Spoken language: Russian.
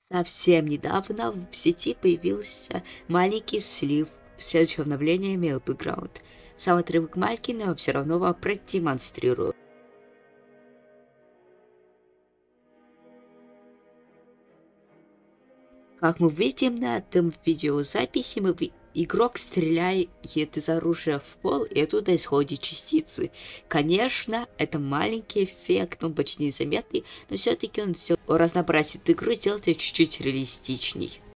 Совсем недавно в сети появился маленький слив следующего обновления Battleground. Сам отрывок маленький, но все равно вам продемонстрирую. Как мы видим на этом видеозаписи, игрок стреляет из оружия в пол, и оттуда исходят частицы. Конечно, это маленький эффект, он почти незаметный, но все-таки он разнообразит игру и сделает ее чуть-чуть реалистичней.